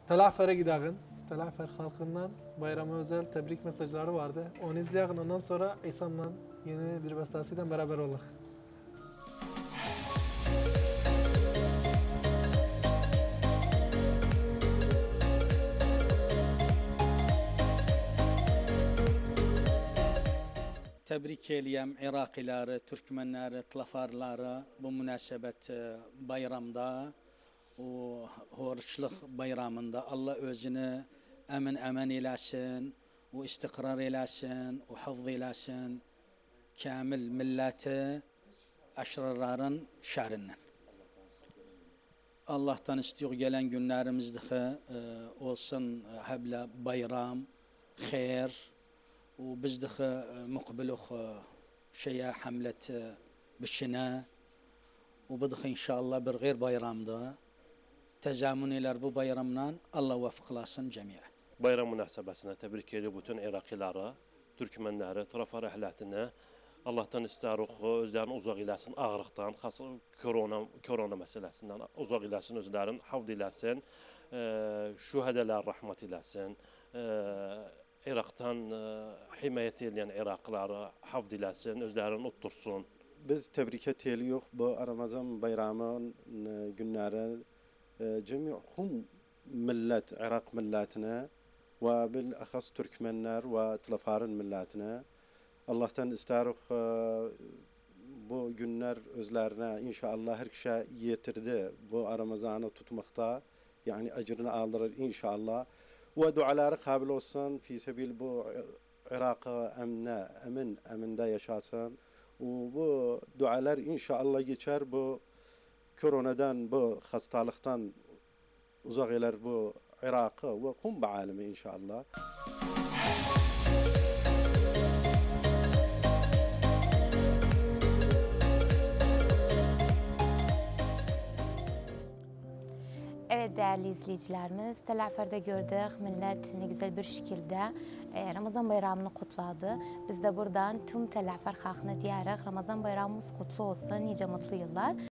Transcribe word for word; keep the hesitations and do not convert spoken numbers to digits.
Tel Afer'e gidelim. Tel Afer halkından bayrama özel tebrik mesajları vardı. Onu izleyelim, ondan sonra İhsan'la yeni bir bestesiyle beraber olalım. Tebrik eləyəm İraqiləri, Türkmenləri, Tlafarları bu münasebet bayramda, o horçluq bayramında Allah özünü əmin-əmən eləsin, o istiqrar eləsin, o hafız eləsin, kamil milləti aşırarların şərindən. Allah'tan istiyor gelen günlərimizdə olsun həblə bayram, xeyr, وبزدخ مقبلخ شيء حملة بالشنا وبدخ إن شاء الله بالغير بايرام ده تزامن إلى bu bayramdan Allah vafıqlasın cəmiyyət. Bayram münasebesine tebrik ediyor bütün Iraqilara, Türkmenleri, tarafar əhlətinə. Allah'tan istiyoruz özlərini uzaq eləsin ağırlıqdan, xas korona korona meselesinden uzaq eləsin, özlərin hafd eləsin, şühədələr rəhmət eləsin. Irak'tan himayet edilen Iraklıları hafd eləsin, özlərini otursun. Biz tebrik ediyoruz bu Ramazan bayramın günleri cemi hum millet, Irak milletine ve bilahas Türkmenler ve Tlafarın milletine. Allah'tan istiyoruz bu günler özlerine inşallah her kişi yetirdi bu Ramazan'ı tutmakta. Yani ecrini alırır inşallah. ودعاları kabul olsun fi sebil bu Irak'ı emne, emin, eminde yaşasın. Bu dualar inşallah geçer bu koronadan, bu hastalıktan uzak eder bu Irak'ı ve kum bu alemi inşallah. Evet değerli izleyicilerimiz, Tel Afer'de gördük. Millet ne güzel bir şekilde e, Ramazan bayramını kutladı. Biz de buradan tüm Tel Afer halkına diyerek Ramazan bayramımız kutlu olsun. Nice mutlu yıllar.